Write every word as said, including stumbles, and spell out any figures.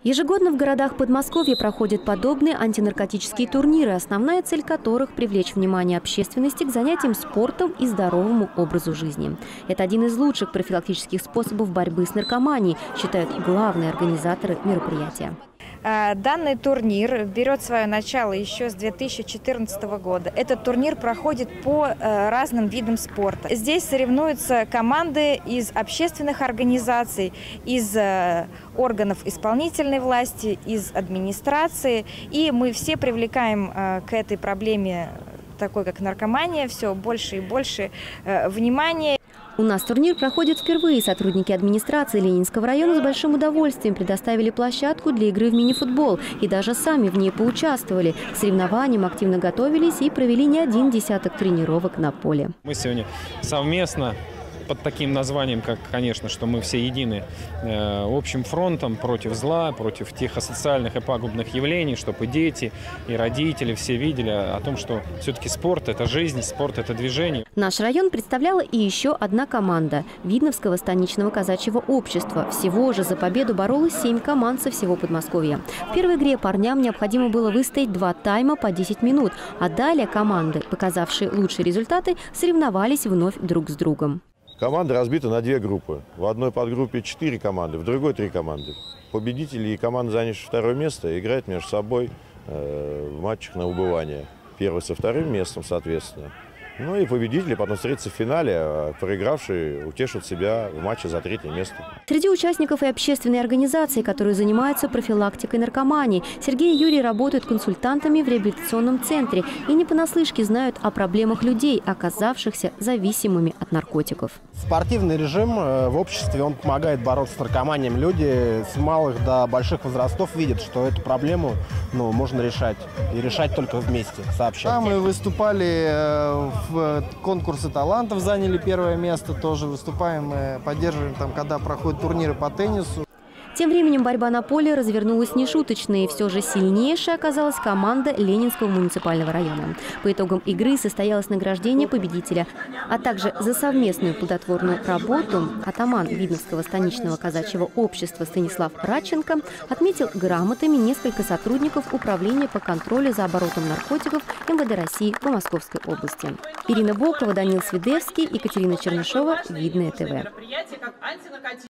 Ежегодно в городах Подмосковья проходят подобные антинаркотические турниры, основная цель которых – привлечь внимание общественности к занятиям спортом и здоровому образу жизни. Это один из лучших профилактических способов борьбы с наркоманией, считают главные организаторы мероприятия. Данный турнир берет свое начало еще с две тысячи четырнадцатого года. Этот турнир проходит по разным видам спорта. Здесь соревнуются команды из общественных организаций, из органов исполнительной власти, из администрации. И мы все привлекаем к этой проблеме, такой как наркомания, все больше и больше внимания. У нас турнир проходит впервые. Сотрудники администрации Ленинского района с большим удовольствием предоставили площадку для игры в мини-футбол и даже сами в ней поучаствовали. К соревнованиям активно готовились и провели не один десяток тренировок на поле. Мы сегодня совместно под таким названием, как, конечно, что мы все едины э, общим фронтом против зла, против тех асоциальных и пагубных явлений, чтобы и дети, и родители все видели о том, что все-таки спорт – это жизнь, спорт – это движение. Наш район представляла и еще одна команда – Видновского станичного казачьего общества. Всего же за победу боролось семь команд со всего Подмосковья. В первой игре парням необходимо было выстоять два тайма по десять минут, а далее команды, показавшие лучшие результаты, соревновались вновь друг с другом. Команда разбита на две группы. В одной подгруппе четыре команды, в другой три команды. Победители и команда, занявшие второе место, играют между собой э, в матчах на убывание. Первый со вторым местом, соответственно. Ну и победители потом встретятся в финале, а проигравшие утешат себя в матче за третье место. Среди участников и общественные организации, которые занимаются профилактикой наркомании. Сергей и Юрий работают консультантами в реабилитационном центре и не понаслышке знают о проблемах людей, оказавшихся зависимыми от наркотиков. Спортивный режим в обществе, он помогает бороться с наркоманией. Люди с малых до больших возрастов видят, что эту проблему ну, можно решать. И решать только вместе, сообща. Да, мы выступали в конкурсе талантов, заняли первое место. Тоже выступаем, мы поддерживаем, там, когда проходят турниры по теннису. Тем временем борьба на поле развернулась нешуточной, и все же сильнейшей оказалась команда Ленинского муниципального района. По итогам игры состоялось награждение победителя, а также за совместную плодотворную работу атаман Видновского станичного казачьего общества Станислав Радченко отметил грамотами несколько сотрудников Управления по контролю за оборотом наркотиков эм вэ дэ России по Московской области. Ирина Бокова, Данил Свидевский, Екатерина Чернышова, Видное ТВ.